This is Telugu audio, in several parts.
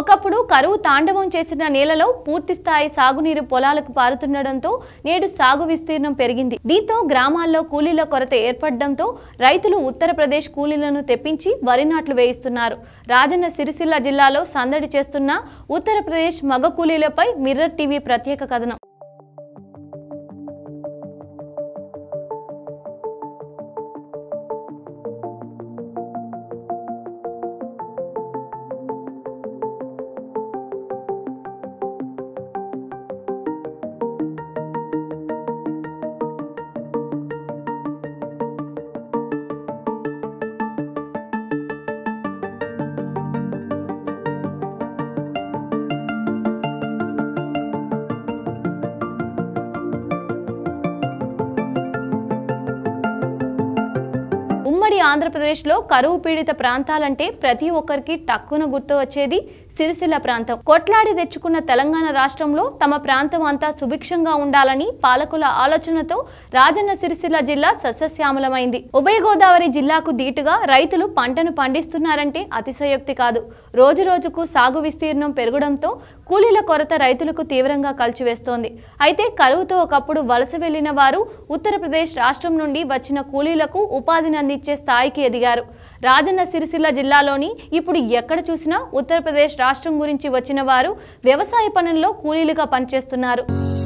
ఒకప్పుడు కరువు తాండవం చేసిన నేలలో పూర్తి స్థాయి సాగునీరు పొలాలకు పారుతుండడంతో నేడు సాగు విస్తీర్ణం పెరిగింది. దీంతో గ్రామాల్లో కూలీల కొరత ఏర్పడడంతో రైతులు ఉత్తరప్రదేశ్ కూలీలను తెప్పించి వరి నాట్లు వేయిస్తున్నారు. రాజన్న సిరిసిల్ల జిల్లాలో సందడి చేస్తున్న ఉత్తరప్రదేశ్ మగ కూలీలపై మిర్రర్ టీవీ ప్రత్యేక కథనం. ఉమ్మడి ఆంధ్రప్రదేశ్లో కరువు పీడిత ప్రాంతాలంటే ప్రతి ఒక్కరికి టక్కున గుర్తు వచ్చేది సిరిసిల్ల ప్రాంతం. కొట్లాడి తెచ్చుకున్న తెలంగాణ రాష్ట్రంలో తమ ప్రాంతం అంతా సుభిక్షంగా ఉండాలని పాలకుల ఆలోచనతో రాజన్న సిరిసిల్ల జిల్లా సస్యశ్యామలమైంది. ఉభయ గోదావరి జిల్లాకు దీటుగా రైతులు పంటను పండిస్తున్నారంటే అతిశయోక్తి కాదు. రోజు రోజుకు సాగు విస్తీర్ణం పెరగడంతో కూలీల కొరత రైతులకు తీవ్రంగా కలిచివేస్తోంది. అయితే కరువుతో ఒకప్పుడు వలస వెళ్లిన వారు ఉత్తరప్రదేశ్ రాష్ట్రం నుండి వచ్చిన కూలీలకు ఉపాధిని అందించే స్థాయికి ఎదిగారు. రాజన్న సిరిసిల్ల జిల్లాలోని ఇప్పుడు ఎక్కడ చూసినా ఉత్తరప్రదేశ్ రాష్ట్రం గురించి వచ్చిన వారు వ్యవసాయ పనుల్లో కూలీలుగా పనిచేస్తున్నారు.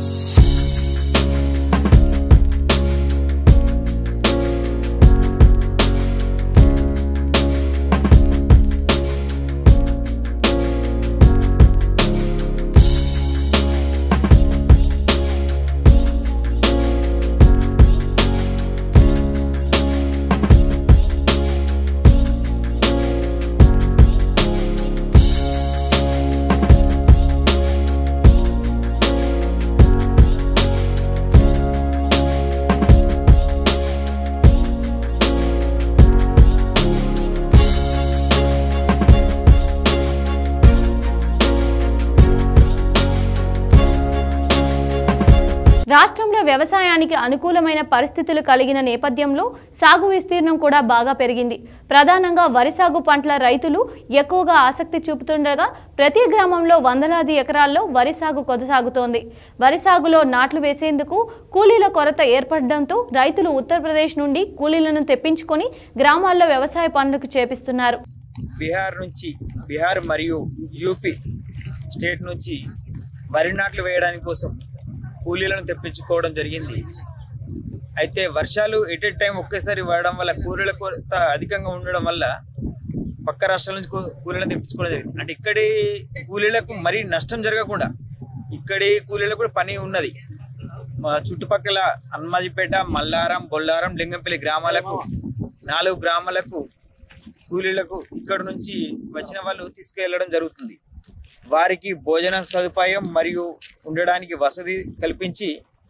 రాష్ట్రంలో వ్యవసాయానికి అనుకూలమైన పరిస్థితులు కలిగిన నేపథ్యంలో సాగు విస్తీర్ణం కూడా బాగా పెరిగింది. ప్రధానంగా వరి సాగు పంటల రైతులు ఎక్కువగా ఆసక్తి చూపుతుండగా ప్రతి గ్రామంలో వందలాది ఎకరాల్లో వరి సాగు కొనసాగుతోంది. వరి సాగులో నాట్లు వేసేందుకు కూలీల కొరత ఏర్పడడంతో రైతులు ఉత్తరప్రదేశ్ నుండి కూలీలను తెప్పించుకొని గ్రామాల్లో వ్యవసాయ పనులకు చేపిస్తున్నారు. బీహార్ మరియు యూపీ స్టేట్ నుంచి వరి నాట్లు వేయడానికి కోసం కూలీలను తెప్పించుకోవడం జరిగింది. అయితే వర్షాలు ఎట్ టైం ఒకేసారి పడడం వల్ల కూలీల కొరత అధికంగా ఉండడం వల్ల పక్క రాష్ట్రాల నుంచి కూలీలను తెప్పించుకోవడం జరిగింది. అంటే ఇక్కడి కూలీలకు మరీ నష్టం జరగకుండా ఇక్కడి కూలీలకు కూడా పని ఉన్నది. చుట్టుపక్కల హనుమాజీపేట, మల్లారం, బొల్లారం, లింగంపల్లి గ్రామాలకు 4 గ్రామాలకు కూలీలకు ఇక్కడ నుంచి వచ్చిన వాళ్ళు తీసుకెళ్లడం జరుగుతుంది. వారికి భోజన సదుపాయం మరియు ఉండడానికి వసతి కల్పించి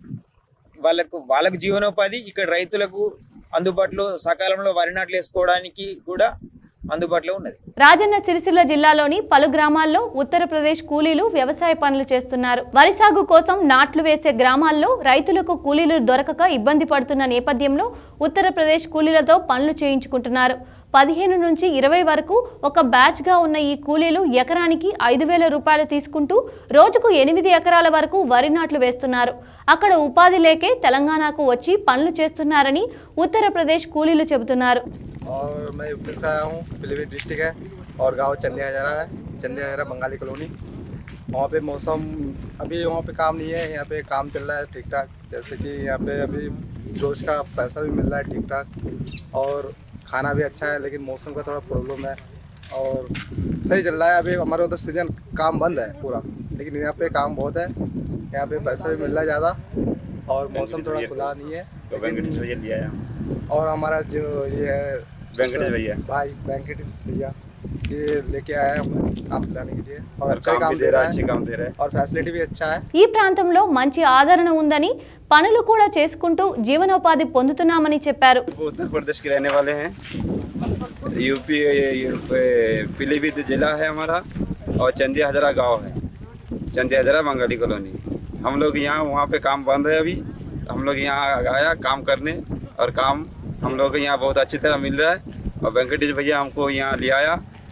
వాళ్ళకు జీవనోపాధి ఇక్కడ రైతులకు అందుబాటులో సకాలంలో వరి నాట్లు వేసుకోవడానికి కూడా అందుబాటులో ఉన్నది. రాజన్న సిరిసిల్ల జిల్లాలోని పలు గ్రామాల్లో ఉత్తరప్రదేశ్ కూలీలు వ్యవసాయ పనులు చేస్తున్నారు. వరి సాగు కోసం నాట్లు వేసే గ్రామాల్లో రైతులకు కూలీలు దొరకక ఇబ్బంది పడుతున్న నేపథ్యంలో ఉత్తరప్రదేశ్ కూలీలతో పనులు చేయించుకుంటున్నారు. 15 నుంచి 20 వరకు ఒక బ్యాచ్ గా ఉన్న ఈ కూలీలు ఎకరానికి 5,000 రూపాయలు తీసుకుంటూ రోజుకు 8 ఎకరాల వరకు వరి నాట్లు వేస్తున్నారు. అక్కడ ఉపాధి లేకే తెలంగాణకు వచ్చి పనులు చేస్తున్నారని ఉత్తరప్రదేశ్ కూలీలు చెబుతున్నారు. और मैं यूपी से आया हूँ, पीलीभीत डिस्ट्रिक्ट है और गांव चंदिया हजारा है, चंदिया हजारा बंगाली कॉलोनी। वहाँ पे मौसम अभी वहाँ पे काम नहीं है, यहाँ पे काम चल रहा है ठीक ठाक। जैसे कि यहाँ पे अभी रोज़ का पैसा भी मिल रहा है ठीक ठाक और खाना भी अच्छा है, लेकिन मौसम का थोड़ा प्रॉब्लम है और सही चल रहा है। अभी हमारे उधर सीजन काम बंद है पूरा, लेकिन यहाँ पे काम बहुत है, यहाँ पे पैसा भी मिल रहा है ज़्यादा और मौसम थोड़ा खुला नहीं है। और हमारा जो ये है वेंकटेश भैया भाई, वेंकटेश भैया ये लेके आया हम काम दिलाने के लिए और अच्छा काम दे रहा है, अच्छे काम दे रहा है और फैसिलिटी भी अच्छा है. ఈ ప్రాంతంలో మంచి ఆదరణ ఉందని పనులు కూడా చేసుకుంటూ జీవనోపాధి పొందుతున్నామని చెప్పారు. उत्तर प्रदेश के रहने वाले हैं, यूपी पीलीभीत जिला है हमारा और चंदिया हजारा गाँव है, चंदिया हजारा बंगाली कॉलोनी। हम लोग यहाँ वहाँ पे काम बंद है, अभी हम लोग यहाँ आया काम करने और काम हम लोग को यहाँ बहुत अच्छी तरह मिल रहा है और वेंकटेश भैया हमको यहाँ ले आया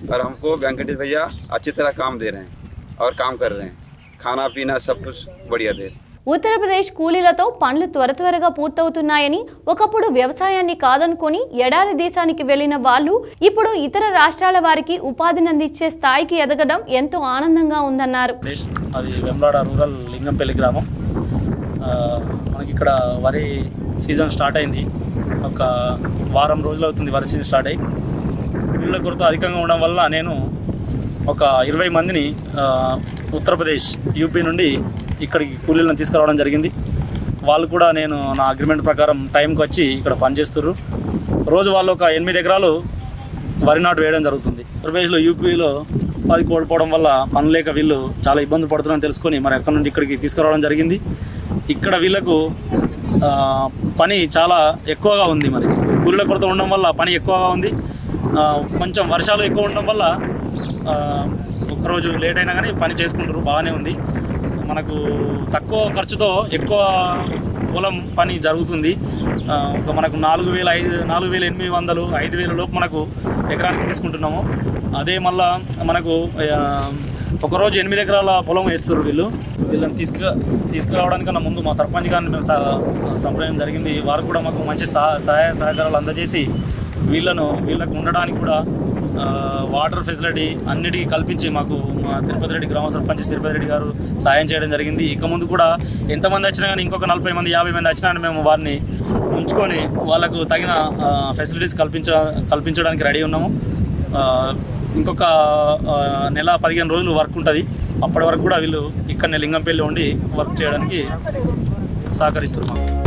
और हमको वेंकटेश भैया अच्छी तरह काम दे रहे हैं और काम कर रहे हैं, खाना पीना सब कुछ बढ़िया दे रहे हैं। ఉత్తరప్రదేశ్ కూలీలతో పనులు త్వరగా పూర్తవుతున్నాయని, ఒకప్పుడు వ్యవసాయాన్ని కాదనుకొని ఎడారి దేశానికి వెళ్లిన వాళ్ళు ఇప్పుడు ఇతర రాష్ట్రాల వారికి ఉపాధిని అందించే స్థాయికి ఎదగడం ఎంతో ఆనందంగా ఉందన్నారు. అది వెమ్లాడ రూరల్ లింగంపల్లి గ్రామం. మనకి ఇక్కడ వరి సీజన్ స్టార్ట్ అయింది. ఒక వారం రోజులు అవుతుంది వరి సీజన్ స్టార్ట్ అయ్యి. కూలీల కొరత అధికంగా ఉండడం వల్ల నేను ఒక 20 మందిని ఉత్తరప్రదేశ్ యూపీ నుండి ఇక్కడికి కూలీలను తీసుకురావడం జరిగింది. వాళ్ళు కూడా నేను నా అగ్రిమెంట్ ప్రకారం టైంకి వచ్చి ఇక్కడ పనిచేస్తున్నారు. రోజు వాళ్ళు ఒక 8 ఎకరాలు వరి నాటు వేయడం జరుగుతుంది. ఉత్తరప్రదేశ్లో యూపీలో ఉపాధి కోల్పోవడం వల్ల పని లేక వీళ్ళు చాలా ఇబ్బంది పడుతున్నారని తెలుసుకొని మరి అక్కడ నుండి ఇక్కడికి తీసుకురావడం జరిగింది. ఇక్కడ వీళ్ళకు పని చాలా ఎక్కువగా ఉంది. మరి కూలీల కొరత ఉండడం వల్ల పని ఎక్కువగా ఉంది. కొంచెం వర్షాలు ఎక్కువ ఉండడం వల్ల ఒక్కరోజు లేట్ అయినా కానీ పని చేసుకుంటారు, బాగానే ఉంది. మనకు తక్కువ ఖర్చుతో ఎక్కువ పొలం పని జరుగుతుంది. మనకు 4,800 5,000 లోపు మనకు ఎకరానికి తీసుకుంటున్నాము. అదే మళ్ళా మనకు ఒకరోజు 8 ఎకరాల పొలం వేస్తున్నారు. వీళ్ళని తీసుకురావడానికన్నా ముందు మా సర్పంచ్ గారిని మేము సంప్రదించడం జరిగింది. వారు కూడా మాకు మంచి సహాయ సహకారాలు అందజేసి వీళ్ళకు ఉండడానికి కూడా వాటర్ ఫెసిలిటీ అన్నిటికీ కల్పించి మాకు మా తిరుపతి రెడ్డి గ్రామ సర్పంచ్ తిరుపతి రెడ్డి గారు సాయం చేయడం జరిగింది. ఇక ముందు కూడా ఎంతమంది వచ్చినా కానీ ఇంకొక 40 మంది 50 మంది వచ్చినా మేము వారిని ఉంచుకొని వాళ్ళకు తగిన ఫెసిలిటీస్ కల్పించడానికి రెడీ ఉన్నాము. ఇంకొక నెల 15 రోజులు వర్క్ ఉంటుంది. అప్పటి వరకు కూడా వీళ్ళు ఇక్కడనే లింగంపల్లి ఉండి వర్క్ చేయడానికి సహకరిస్తున్నారు.